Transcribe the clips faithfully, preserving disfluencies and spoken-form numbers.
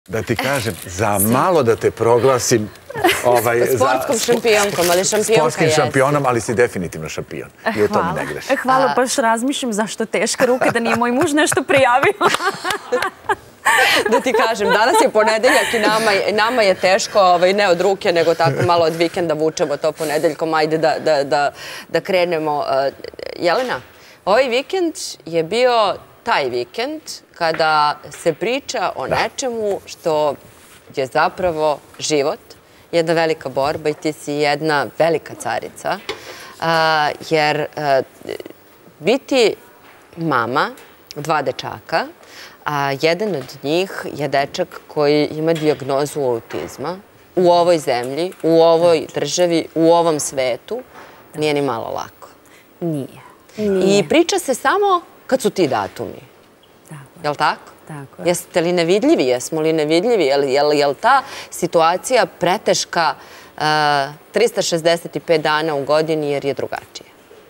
Da ti kažem, za malo da te proglasim sportskom šampionkom, ali šampionka sportskim jeste. šampionom, ali si definitivno šampion. I u tome ne greš. Hvala, baš razmišljam zašto teška ruka da nije moj muž nešto prijavio. Da ti kažem, danas je ponedeljak i nama je teško, ne od ruke, nego tako malo od vikenda vučemo to ponedeljkom. Ajde da krenemo. Jelena, ovaj vikend je bio taj vikend kada se priča o nečemu što je zapravo život, jedna velika borba i ti si jedna velika carica, jer biti mama dva dečaka, a jedan od njih je dečak koji ima dijagnozu autizma u ovoj zemlji, u ovoj državi, u ovom svetu, nije ni malo lako. Nije. I priča se samo kad su ti datumi. Je li tako? Tako je. Jeste li nevidljivi? Jesmo li nevidljivi? Je li ta situacija preteška trista šezdeset pet dana u godini jer je drugačije?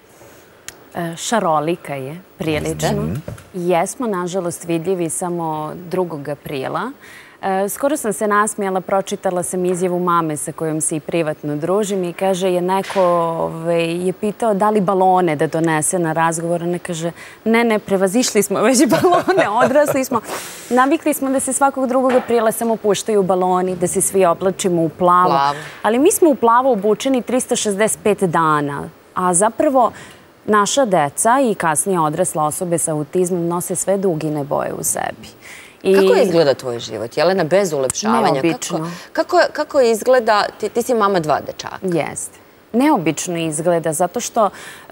Šarolika je, prilično. Jesmo, nažalost, vidljivi samo drugog aprila. Skoro sam se nasmijala, pročitala sam izjavu mame sa kojom se i privatno družim i kaže je neko je pitao da li balone da donese na razgovor. Ona kaže ne, ne, prevazišli smo već balone, odrasli smo. Navikli smo da se svakog drugog aprila samo puštaju baloni, da se svi oblačimo u plavo. Ali mi smo u plavo obučeni trista šezdeset pet dana, a zapravo naša deca i kasnije odrasle osobe sa autizmom nose sve dugine boje u sebi. Kako izgleda tvoj život, Jelena, bez ulepšavanja? Neobično. Kako izgleda, ti si mama dva dečaka. Jeste. Neobično izgleda, zato što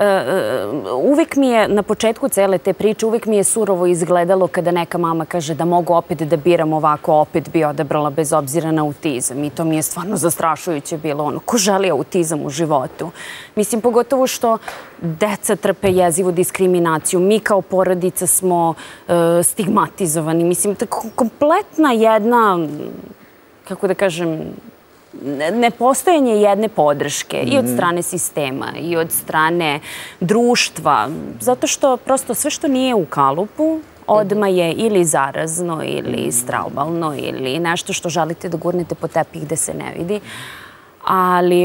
uvijek mi je, na početku cele te priče, uvijek mi je surovo izgledalo kada neka mama kaže da mogu opet da biram ovako, opet bi odabrala bez obzira na autizam. I to mi je stvarno zastrašujuće bilo ono, ko želi autizam u životu? Mislim, pogotovo što deca trpe jezivu diskriminaciju, mi kao porodica smo stigmatizovani. Mislim, kompletna jedna, kako da kažem, nepostojanje jedne podrške i od strane sistema i od strane društva, zato što prosto sve što nije u kalupu odmah je ili zarazno ili straubalno ili nešto što želite da gurnete po tepih gde se ne vidi. Ali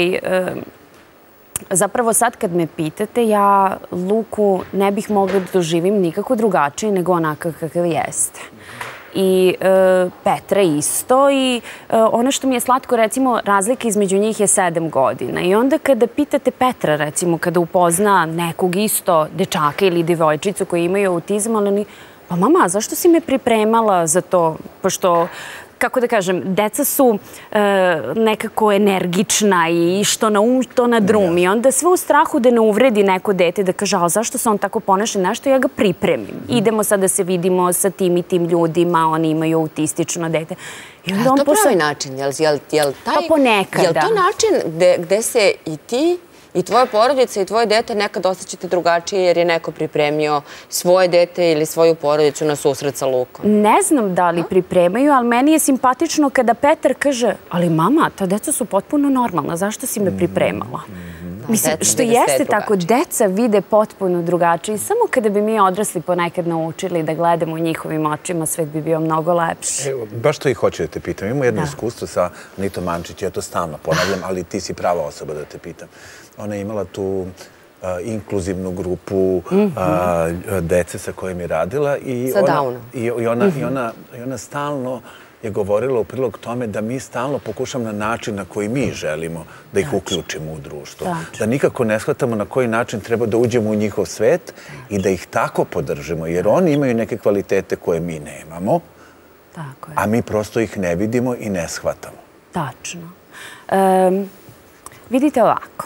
zapravo sad kad me pitate, ja Luku ne bih mogla da doživim nikako drugačije nego onakav kakav jeste. I Petra isto i ono što mi je slatko, recimo, razlika između njih je sedam godina. I onda kada pitate Petra, recimo, kada upozna nekog isto dečaka ili devojčicu koji imaju autizam, ali oni, pa mama, zašto si me pripremala za to? Pošto, kako da kažem, deca su nekako energična i što na um, to na drum. I onda sve u strahu da ne uvredi neko dete, da kaže, ali zašto se on tako ponaša nešto, ja ga pripremim. Idemo sad da se vidimo sa tim i tim ljudima, oni imaju autistično dete. Je li to pravi način? Pa ponekada. Je li to način gde se i ti i tvoja porodica i tvoje dete nekad osjećate drugačije jer je neko pripremio svoje dete ili svoju porodicu na susret sa Lukom? Ne znam da li pripremaju, ali meni je simpatično kada Petar kaže, ali mama, ta deca su potpuno normalna, zašto si me pripremala? Mislim, što jeste tako, deca vide potpuno drugačije i samo kada bi mi odrasli ponekad naučili da gledamo njihovim očima, svet bi bio mnogo lepši. Baš to i hoću da te pitam. Imamo jedno iskustvo sa Anitom Mančić, ja to stalno ponavljam, ali ti si prava osoba da te pitam. Ona je imala tu inkluzivnu grupu dece sa kojim je radila. Sa Downom. I ona stalno je govorila u prilog tome da mi stalno pokušamo na način na koji mi želimo da ih uključimo u društvo. Da nikako ne shvatamo na koji način treba da uđemo u njihov svet i da ih tako podržimo, jer oni imaju neke kvalitete koje mi nemamo, a mi prosto ih ne vidimo i ne shvatamo. Tačno. Vidite ovako.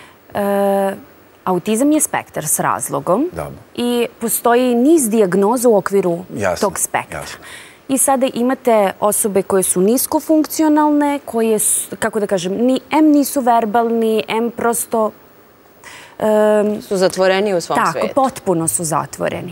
Autizam je spektar s razlogom i postoji niz dijagnoza u okviru tog spektra. I sada imate osobe koje su niskofunkcionalne, koje, kako da kažem, em nisu verbalni, em prosto... Su zatvoreni u svom svijetu. Tako, potpuno su zatvoreni.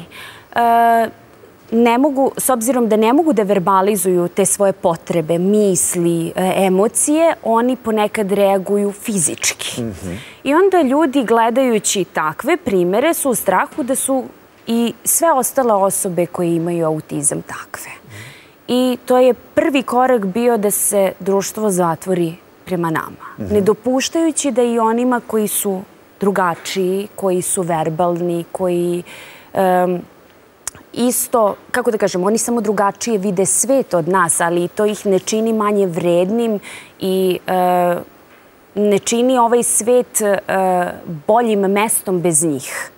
Ne mogu, s obzirom da ne mogu da verbalizuju te svoje potrebe, misli, emocije, oni ponekad reaguju fizički. I onda ljudi, gledajući takve primere, su u strahu da su i sve ostale osobe koje imaju autizam takve. I to je prvi korak bio da se društvo zatvori prema nama. Ne dopuštajući da i onima koji su drugačiji, koji su verbalni, koji isto, kako da kažem, oni samo drugačije vide svet od nas, ali to ih ne čini manje vrednim i ne čini ovaj svet boljim mestom bez njih.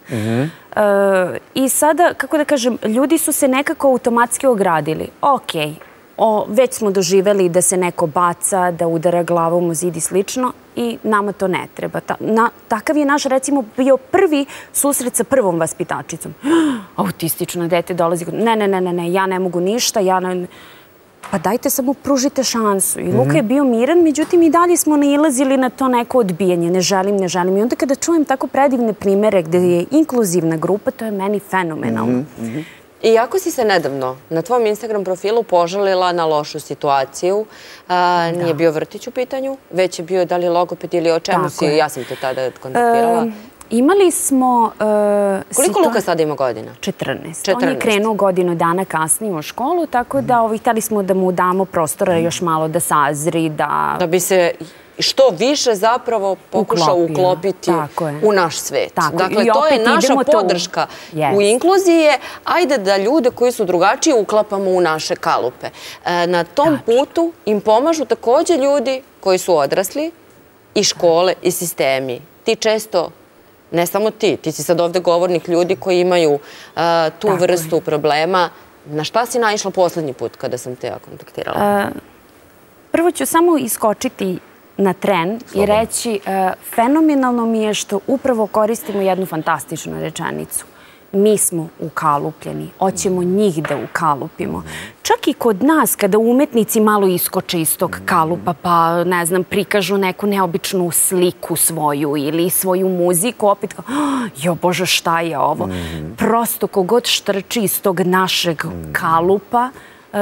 I sada, kako da kažem, ljudi su se nekako automatski ogradili. Okej, već smo doživeli da se neko baca, da udara glavom u zid i slično i nama to ne treba. Takav je naš, recimo, bio prvi susret sa prvom vaspitačicom. Autistično dete dolazi, ne, ne, ne, ne, ja ne mogu ništa, ja ne... Pa dajte samo pružite šansu. I Luka je bio miran, međutim i dalje smo nailazili na to neko odbijanje. Ne želim, ne želim. I onda kada čujem tako predivne primere gde je inkluzivna grupa, to je meni fenomenalno. Iako si se nedavno na tvom Instagram profilu požalila na lošu situaciju, nije bio vrtić u pitanju, već je bio da li logoped ili o čemu si, ja sam te tada kontaktirala. Imali smo... Koliko Luka sada ima godina? četrnaest. On je krenuo godinu dana kasnije u školu, tako da htjeli smo da mu damo prostora još malo da sazri, da... Da bi se što više zapravo pokušao uklopiti u naš svet. Dakle, to je naša podrška u inkluziji. Ajde da ljude koji su drugačiji uklapamo u naše kalupe. Na tom putu im pomažu također ljudi koji su odrasli i škole i sistemi. Ti često... Ne samo ti, ti si sad ovdje govornik ljudi koji imaju tu vrstu problema. Na šta si naišla poslednji put kada sam te kontaktirala? Prvo ću samo iskočiti na tren i reći fenomenalno mi je što upravo koristimo jednu fantastičnu rečenicu. Mi smo ukalupljeni, hoćemo njih da ukalupimo. Čak i kod nas, kada umetnici malo iskoče iz tog kalupa, pa, ne znam, prikažu neku neobičnu sliku svoju ili svoju muziku, opet kao, jo Bože, šta je ovo? Prosto, kogod štrči iz tog našeg kalupa,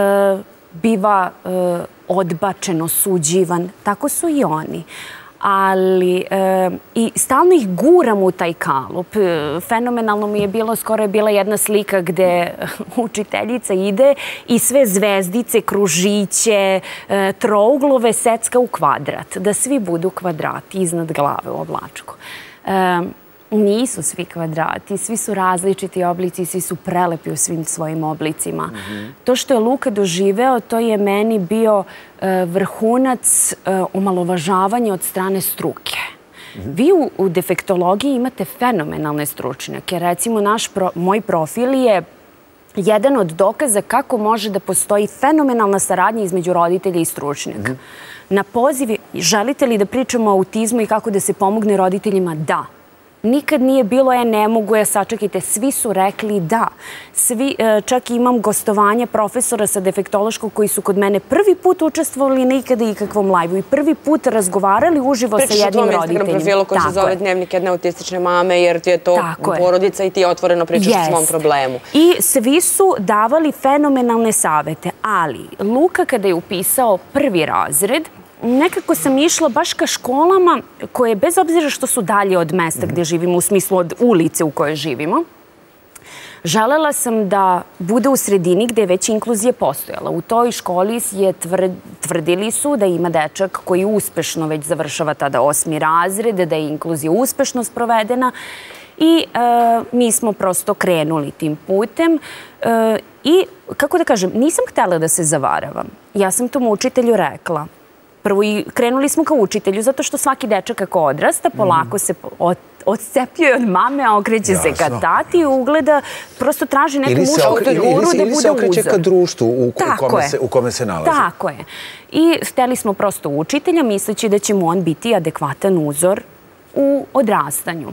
biva odbačen, osuđivan. Tako su i oni. Ali i stalno ih guram u taj kalup. Fenomenalno mi je bilo, skoro je bila jedna slika gde učiteljica ide i sve zvezdice, kružiće, trouglove secka u kvadrat. Da svi budu kvadrati iznad glave u oblačku. Nisu svi kvadrati, svi su različiti oblici, svi su prelepi u svim svojim oblicima. To što je Luka doživeo, to je meni bio vrhunac omalovažavanja od strane struke. Vi u defektologiji imate fenomenalne stručnjake. Recimo, moj profil je jedan od dokaza kako može da postoji fenomenalna saradnja između roditelja i stručnjaka. Na poziv, želite li da pričamo o autizmu i kako da se pomogne roditeljima? Da. Nikad nije bilo, e, ne mogu, e, sačekajte. Svi su rekli da. Čak imam gostovanja profesora sa defektološkog koji su kod mene prvi put učestvovali nikada i kakvom lajvu i prvi put razgovarali uživo sa jednim roditeljem. Pričaš o tvom Instagram profilu koji se zove Dnevnik jedne autistične mame, jer ti je to porodica i ti otvoreno pričaš o svom problemu. I svi su davali fenomenalne savete, ali Luka kada je upisao prvi razred, nekako sam išla baš ka školama koje, bez obzira što su dalje od mesta gdje živimo, u smislu od ulice u kojoj živimo, želela sam da bude u sredini gdje je već inkluzija postojala. U toj školi je tvrdili su da ima dečak koji uspešno već završava tada osmi razred, da je inkluzija uspešno sprovedena i mi smo prosto krenuli tim putem i, kako da kažem, nisam htjela da se zavaravam. Ja sam tom učitelju rekla, prvo i krenuli smo kao učitelju, zato što svaki dečak kako odrasta, polako se odcepljuje od mame, a okreće se ka tati i ugleda, prosto traži neku mušku figuru da bude uzor. Ili se okreće ka društvu u kome se nalazi. Tako je. I htjeli smo prosto učitelja, misleći da će mu on biti adekvatan uzor u odrastanju.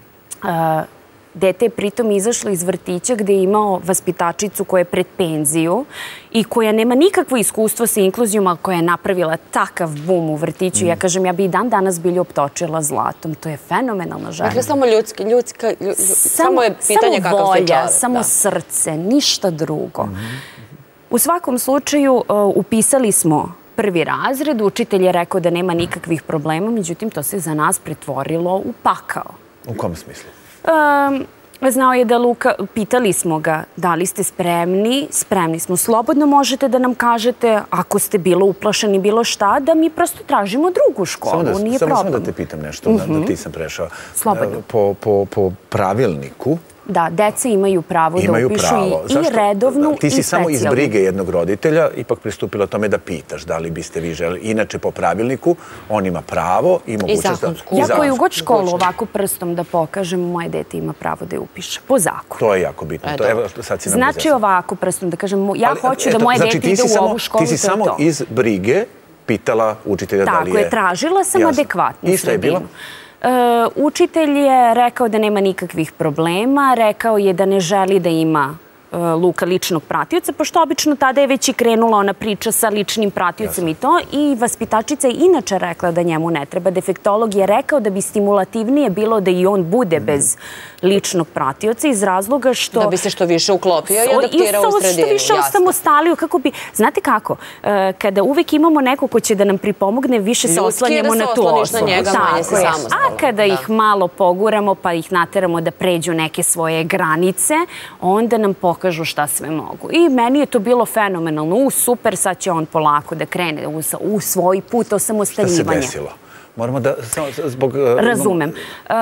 Dete je pritom izašlo iz vrtića gde je imao vaspitačicu koja je pred penziju i koja nema nikakvo iskustvo sa inkluzijom, ali koja je napravila takav bum u vrtiću. Ja kažem, ja bi i dan danas bili optočila zlatom. To je fenomenalna žena. Dakle, samo ljudski, ljudska, samo je pitanje kakav se čovjek. Samo volja, samo srce, ništa drugo. U svakom slučaju, upisali smo prvi razred, učitelj je rekao da nema nikakvih problema, međutim, to se za nas pretvorilo u pakao. U kom smislu? Znao je da Luka, pitali smo ga, da li ste spremni, spremni smo. Slobodno možete da nam kažete, ako ste bilo uplašeni bilo šta, da mi prosto tražimo drugu školu, nije problem. Samo da te pitam nešto, da ti sam prešao. Slobodno. Po pravilniku, da, deca imaju pravo da upišu i redovnu i specijalnu. Ti si samo iz brige jednog roditelja ipak pristupila tome da pitaš da li biste vi želi. Inače, po pravilniku, on ima pravo i mogućnost da... Ja koju god školu ovako prstom da pokažem, moje dete ima pravo da je upiše. Po zakonu. To je jako bitno. Znači ovako prstom da kažem, ja hoću da moje dete ide u ovu školu, to je to. Ti si samo iz brige pitala učitelja da li je... Tako je, tražila sam adekvatnu sredinu. Učitelj je rekao da nema nikakvih problema, rekao je da ne želi da ima Luka ličnog pratioca, pošto obično tada je već i krenula ona priča sa ličnim pratiocem i to, i vaspitačica je inače rekla da njemu ne treba. Defektolog je rekao da bi stimulativnije bilo da i on bude bez ličnog pratioca iz razloga što... Da bi se što više uklopio i adaptirao u sredinu. Što više osamostalio, kako bi... Znate kako? Kada uvek imamo neko ko će da nam pripomogne, više se oslanjamo na tu osobu. A kada ih malo poguramo pa ih nateramo da pređu neke svoje granice, onda nam pokažu kažu šta sve mogu. I meni je to bilo fenomenalno. U, super, sad će on polako da krene u svoj put osamostaljivanja. Šta se desilo? Moramo da... Razumem.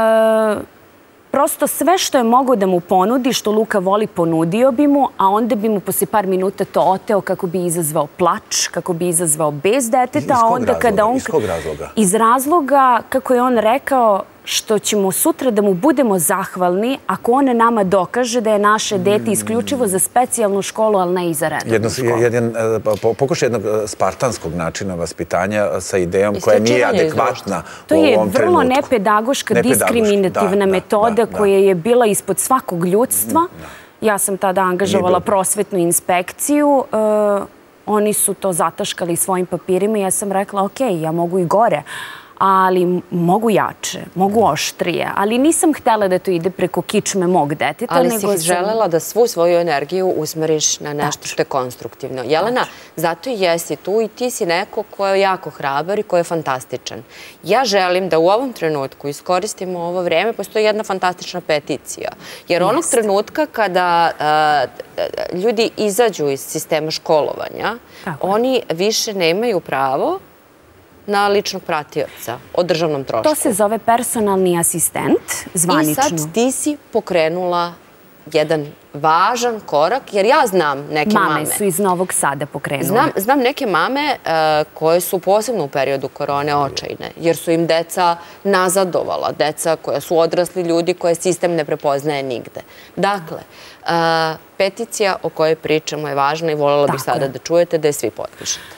Prosto sve što je mogo da mu ponudi, što Luka voli, ponudio bi mu, a onda bi mu posle par minuta to oteo kako bi izazvao plač, kako bi izazvao bez deteta. Iz kog razloga? Iz razloga, kako je on rekao, što ćemo sutra da mu budemo zahvalni ako on nama dokaže da je naše dete isključivo za specijalnu školu, ali ne i za redovnu školu. Pokušaj jednog spartanskog načina vaspitanja sa idejom koja nije adekvatna u ovom trenutku. To je vrlo nepedagoška, diskriminativna metoda koja je bila ispod svakog ljudstva. Ja sam tada angažovala prosvetnu inspekciju. Oni su to zataškali svojim papirima i ja sam rekla, ok, ja mogu i gore, ali mogu jače, mogu oštrije, ali nisam htjela da to ide preko kičme mog deteta. Ali si želela da svu svoju energiju usmeriš na nešto što je konstruktivno. Jelena, zato i jesi tu i ti si neko ko je jako hrabar i ko je fantastičan. Ja želim da u ovom trenutku iskoristimo ovo vreme, postoji jedna fantastična peticija. Jer onog trenutka kada ljudi izađu iz sistema školovanja, oni više nemaju pravo na ličnog pratioca o državnom trošku. To se zove personalni asistent, zvanično. I sad ti si pokrenula jedan važan korak, jer ja znam neke mame. Mame su iz Novog Sada pokrenule. Znam neke mame koje su posebno u periodu korone očajne, jer su im deca nazadovala, deca koja su odrasli ljudi koje sistem ne prepoznaje nigde. Dakle, peticija o kojoj pričamo je važna i voljela bih sada da čujete da je svi potpišete.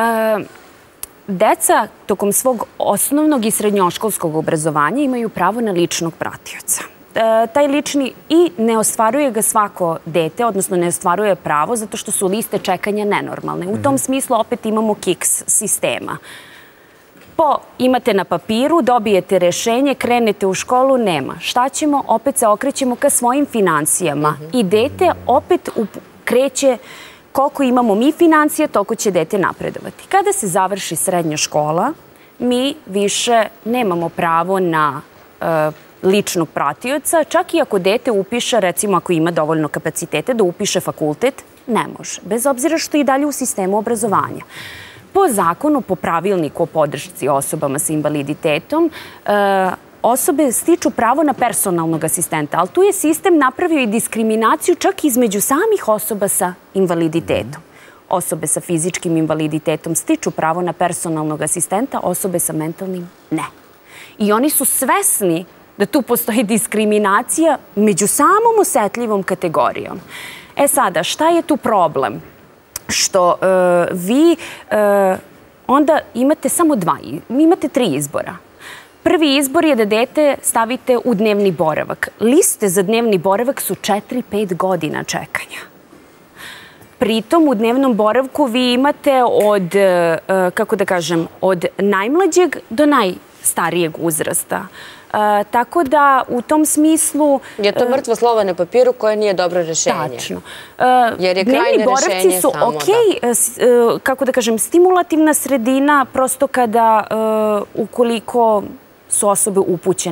Deca tokom svog osnovnog i srednjoškolskog obrazovanja imaju pravo na ličnog pratioca. Taj lični i ne ostvaruje ga svako dete, odnosno ne ostvaruje pravo zato što su liste čekanja nenormalne. U tom smislu opet imamo kiks sistema. Po imate na papiru, dobijete rešenje, krenete u školu, nema. Šta ćemo? Opet se okrećemo ka svojim financijama i dete opet kreće koliko imamo mi financije, toliko će dete napredovati. Kada se završi srednja škola, mi više nemamo pravo na ličnog pratioca, čak i ako dete upiše, recimo ako ima dovoljno kapacitete da upiše fakultet, ne može, bez obzira što je i dalje u sistemu obrazovanja. Po zakonu, po pravilniku o podršci osobama sa invaliditetom, osobe stiču pravo na personalnog asistenta, ali tu je sistem napravio i diskriminaciju čak između samih osoba sa invaliditetom. Osobe sa fizičkim invaliditetom stiču pravo na personalnog asistenta, osobe sa mentalnim ne. I oni su svesni da tu postoji diskriminacija među samom osetljivom kategorijom. E sada, šta je tu problem? Što vi onda imate samo dva, imate tri izbora. Prvi izbor je da dete stavite u dnevni boravak. Liste za dnevni boravak su četiri pet godina čekanja. Pritom u dnevnom boravku vi imate od, kako da kažem, od najmlađeg do najstarijeg uzrasta. Tako da u tom smislu... Je to mrtvo slovo na papiru koje nije dobro rešenje. Tačno. Dnevni boravci su okej, kako da kažem, stimulativna sredina, prosto kada, ukoliko su osobe upućene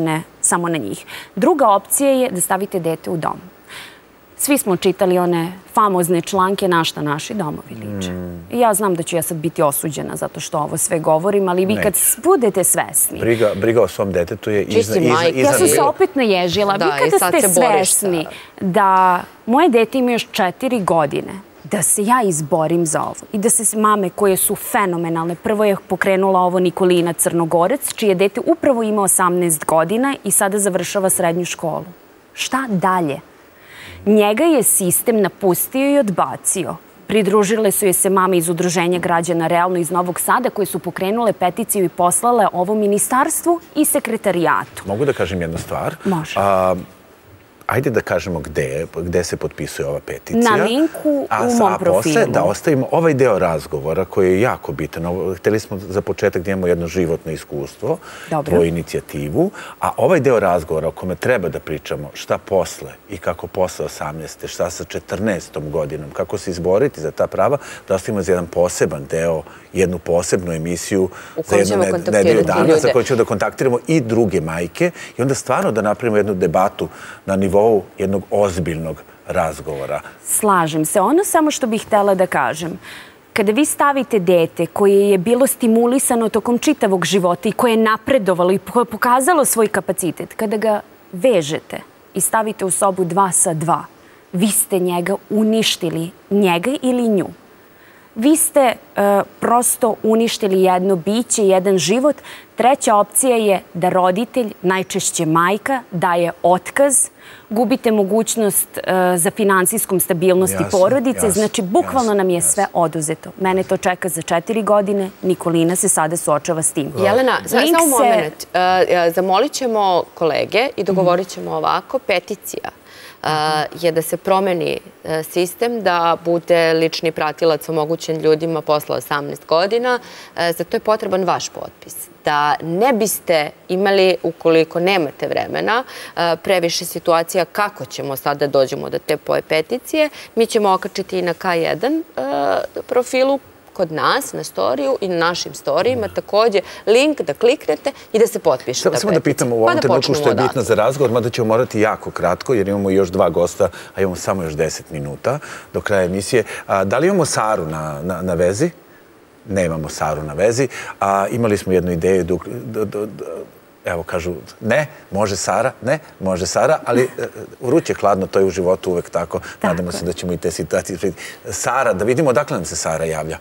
samo na njih. Druga opcija je da stavite dete u dom. Svi smo čitali one famozne članke na šta naši domovi liče. I ja znam da ću ja sad biti osuđena zato što ovo sve govorim, ali vi kad budete svesni... Briga o svom detetu je iznad... Ja sam se opet naježila. Vi kada ste svesni da moje dete ima još četiri godine, da se ja izborim za ovo i da se mame koje su fenomenalne. Prvo je pokrenula ovo Nikolina Crnogorac, čije dete upravo ima osamnaest godina i sada završava srednju školu. Šta dalje? Njega je sistem napustio i odbacio. Pridružile su je se mame iz Udruženja građana Realno iz Novog Sada koje su pokrenule peticiju i poslale ovo ministarstvu i sekretarijatu. Mogu da kažem jednu stvar? Može. Ajde da kažemo gde se potpisuje ova peticija. Na linku u mom profilu. A posle da ostavimo ovaj deo razgovora koji je jako bitan. Hteli smo za početak da imamo jedno životno iskustvo, tvoju inicijativu, a ovaj deo razgovora o kome treba da pričamo šta posle i kako posle osamnaeste, šta sa četrnaestom godinom, kako se izboriti za ta prava, da ostavimo za jedan poseban deo, jednu posebnu emisiju za jednu nedelju dana za koju ćemo da kontaktiramo i druge majke i onda stvarno da napravimo jednu debatu na nivou jednog ozbiljnog razgovora. Slažem se. Ono samo što bih htjela da kažem, kada vi stavite dete koje je bilo stimulisano tokom čitavog života i koje je napredovalo i pokazalo svoj kapacitet, kada ga vežete i stavite u sobu dva sa dva, vi ste njega uništili, njega ili nju. Vi ste prosto uništili jedno biće, jedan život. Treća opcija je da roditelj, najčešće majka, daje otkaz, gubite mogućnost za finansijskom stabilnosti porodice, znači bukvalno nam je sve oduzeto. Mene to čeka za četiri godine, Nikolina se sada suočava s tim. Jelena, samo moment, zamolit ćemo kolege i dogovorit ćemo ovako, peticija je da se promeni sistem, da bude lični pratilac omogućen ljudima posle osamnaest godina. Za to je potreban vaš potpis. Da ne biste imali, ukoliko nemate vremena, previše situacija kako ćemo sad da dođemo do te peticije, mi ćemo okačiti i na K jedan profilu kod nas na storiju i na našim storijima također link da kliknete i da se potpišete. Samo da pitamo u ovom trenutku što je bitno za razgovor, mada ćemo morati jako kratko jer imamo još dva gosta, a imamo samo još deset minuta do kraja emisije. Da li imamo Saru na vezi? Nemamo Saru na vezi. Imali smo jednu ideju, evo kažu ne, može Sara, ne, može Sara, ali vruće hladno, to je u životu uvek tako. Nadamo se da ćemo i te situacije vidjeti. Sara, da vidimo odakle nam se Sara javlja.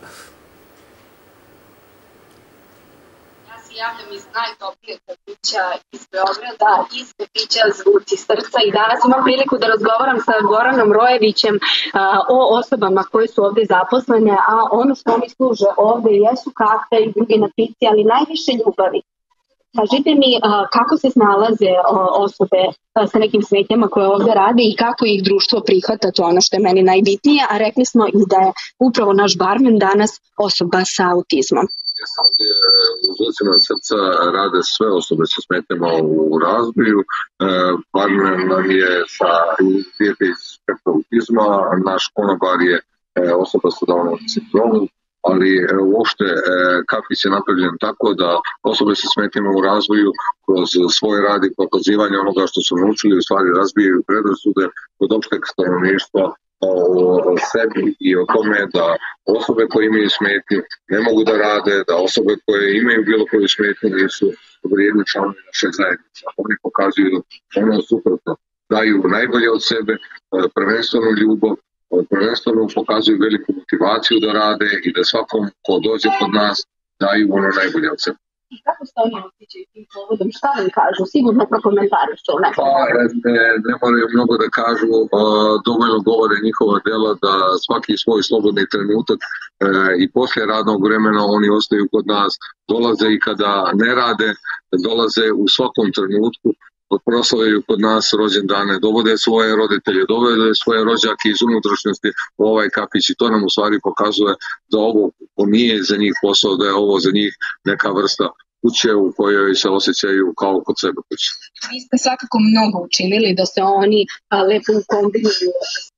Ja se javljam iz najtoplijeg kafića iz Beograda, iz kafića Zvuci srca i danas imam priliku da razgovaram sa Goranom Rojevićem o osobama koje su ovde zaposlene, a ono što oni služe ovde jesu kafe i druge napici, ali najviše ljubavi. Kažite mi kako se snalaze osobe sa nekim smetnjama koje ovdje rade i kako ih društvo prihvata, to ono što je meni najbitnije, a rekli smo i da je upravo naš barmen danas osoba sa autizmom. U Zvucima srca rade sve osobe sa smetnjama u razvoju. Barmen nam je sa dijete iz spektra autizma, naš konobar je osoba sa Downovom sindromom, ali uopšte kafić je napravljen tako da osobe sa smetnjama u razvoju kroz svoj rad i pokazivanje onoga što su naučili u stvari razbijaju predrasude kod opšteg stanovništva o sebi i o tome da osobe koje imaju smetnju ne mogu da rade, da osobe koje imaju bilo koju smetnju nisu vrijedni članovi naše zajednice. Oni pokazuju ono suprotno, daju najbolje od sebe, prvenstveno ljubav, prvenstveno pokazuju veliku motivaciju da rade i da svakom ko dođe kod nas daju ono najbolje od sebe. I kako se oni osjećaju tim povodom? Šta vam kažu? Sigurno prokomentarišu. Pa, ne, ne moraju mnogo da kažu, dovoljno govore njihova dela da svaki svoj slobodni trenutak i poslije radnog vremena oni ostaju kod nas, dolaze i kada ne rade, dolaze u svakom trenutku, proslavljaju kod nas rođendane, dovode svoje roditelje, dovode svoje rođake iz unutrašnjosti u ovaj kafić i to nam u stvari pokazuje da ovo nije za njih posao, da je ovo za njih neka vrsta kuće u kojoj se osjećaju kao kod sebe kuće. Vi ste svakako mnogo učinili da se oni lepo ukombinuju sa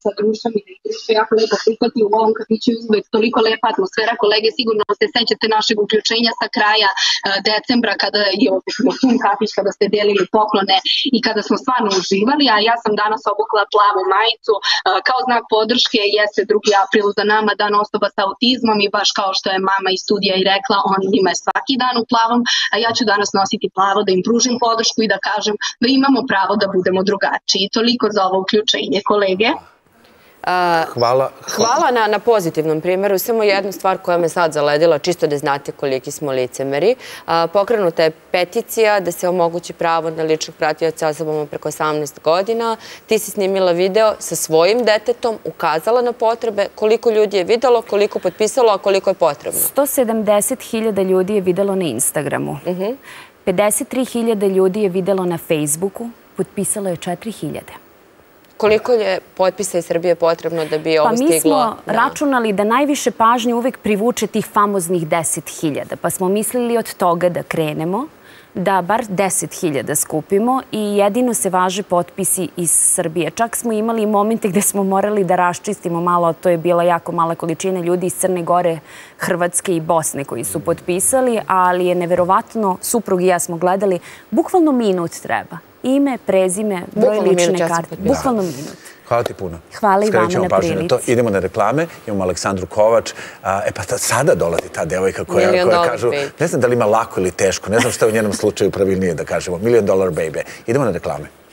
sa društvom i da ih društvo jako lepo prihvati u ovom kafiću uvek toliko lepa atmosfera. Kolege, sigurno se sećate našeg uključenja sa kraja decembra kada je opetno pun kafić, kada ste delili poklone i kada smo stvarno uživali, a ja sam danas obukla plavu majicu kao znak podrške. Jeste drugi april za nama dan osoba sa autizmom i baš kao što je mama iz studija i rekla, on ima je svaki dan u plavom, a ja ću danas nositi plavo da im pružim podršku i da kažem da imamo pravo da budemo drugačiji. Toliko za ovo uključenje, kolege. Hvala. Hvala na, na pozitivnom primjeru. Samo jednu stvar koja me sad zaledila, čisto da znate koliki smo licemeri. Pokrenuta je peticija da se omogući pravo na ličnog pratioca osobama preko osamnaest godina. Ti si snimila video sa svojim detetom, ukazala na potrebe. Koliko ljudi je videlo, koliko potpisalo, a koliko je potrebno? sto sedamdeset hiljada ljudi je videlo na Instagramu. pedeset tri hiljade ljudi je videlo na Facebooku. Potpisalo je četiri hiljade. Koliko je potpisa iz Srbije potrebno da bi ovo stiglo? Pa mi smo računali da najviše pažnje uvek privuče tih famoznih deset hiljada. Pa smo mislili od toga da krenemo, da bar deset hiljada skupimo i jedino se važe potpisi iz Srbije. Čak smo imali momente gde smo morali da raščistimo malo, to je bila jako mala količina ljudi iz Crne Gore, Hrvatske i Bosne koji su potpisali, ali je neverovatno, suprug i ja smo gledali, bukvalno minut treba. Ime, prezime, broj lične karte. Bukvalno minut. Hvala ti puno. Hvala i vama na prilici. Idemo na reklame. Imamo Aleksandru Kovač. E pa sada dolazi ta devojka koja kažu, ne znam da li ima lako ili teško, ne znam šta je u njenom slučaju pravilnije da kažemo. Million dollar baby. Idemo na reklame.